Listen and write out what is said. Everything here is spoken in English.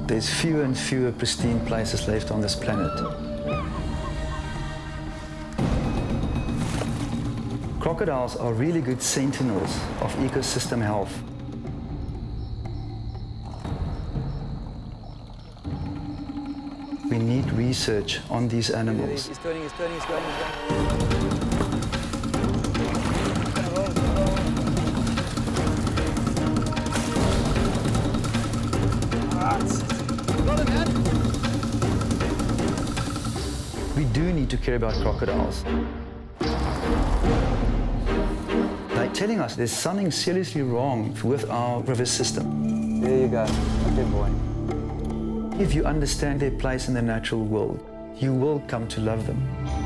There's fewer and fewer pristine places left on this planet. Crocodiles are really good sentinels of ecosystem health. We need research on these animals. He's turning, he's going. We do need to care about crocodiles. They're telling us there's something seriously wrong with our river system. There you go. Good boy. If you understand their place in the natural world, you will come to love them.